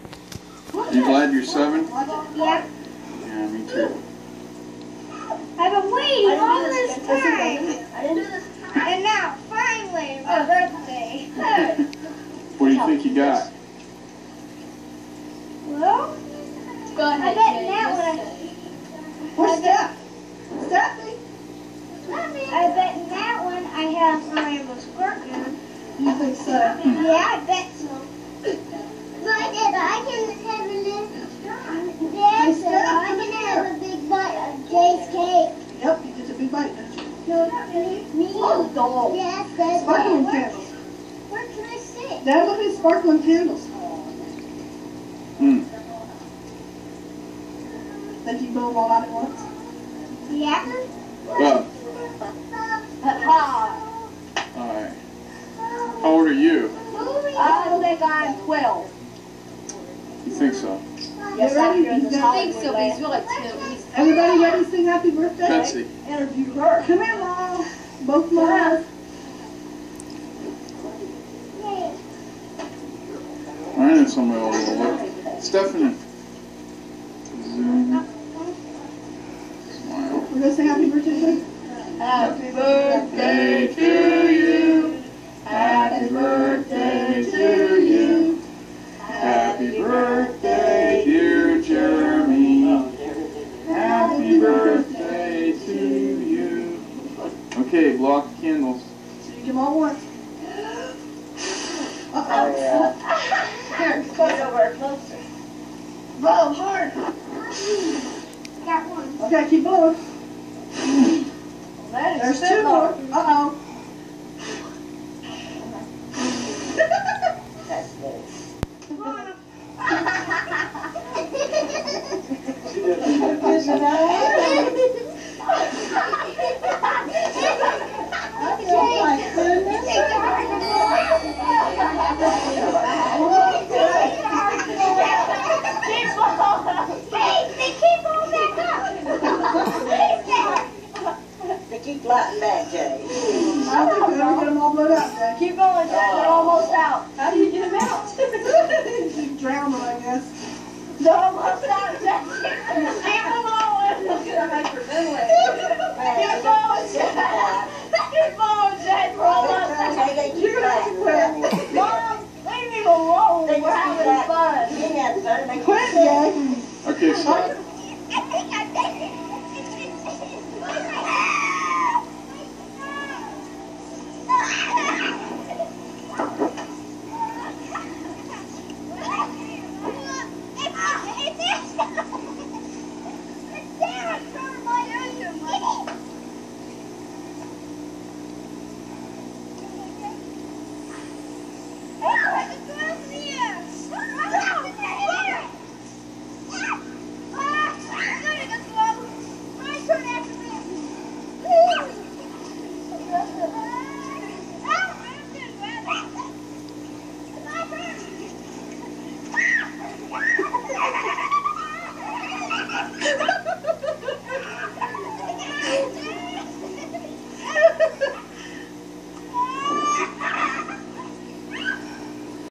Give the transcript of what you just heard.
You glad you're 7? Yeah. Yeah, me too. I've been waiting all this time. And now, finally, my birthday. What do you think you got? Well, I bet in that one Where's Steph? Stephanie? I bet in that one I have my squirt gun. You think so? Yeah, I bet so. But I can have a little. Dad said I can have a big bite of Jay's cake. Yep, you get a big bite, don't you? No, not me. Oh, dog. Yes, that's Sparkling right. candles. Where can I sit? Dad, look at these sparkling candles. Think you blow them all out at once? Yeah. Bub. Alright. How old are you? I think I'm 12. You think so? Yes, ready? I think so, but he's really 2. Everybody ready to sing happy birthday? Betsy. Interview her. Come here, Mom. Both moms. Alright, then somebody will look. Stephanie. Zoom. Smile. We're going to say happy birthday to you? Happy birthday to you. Happy birthday to you. Happy birthday, dear Jeremy. Happy birthday to you. Okay, blow out the candles. So you give them all once. Uh-oh. Here, Put it over closer. blow hard. Got one. Okay, keep blowing. That is There's 2 more. Uh-oh. That's good. Oh my goodness. They keep on back up. They keep lighting back, Jay. I think we're going to get them all blown out, Dad. Keep going, Jay. They're almost out. How do you get them out? You drown them, I guess. They're almost out, Jay. Keep blowing. Look at her hyperventilating. Keep blowing, Jay. Keep blowing, Jay. We're almost out. You're going to have to quit. Mom, leave me alone. We're having fun. Quit, Jay. Okay, stop.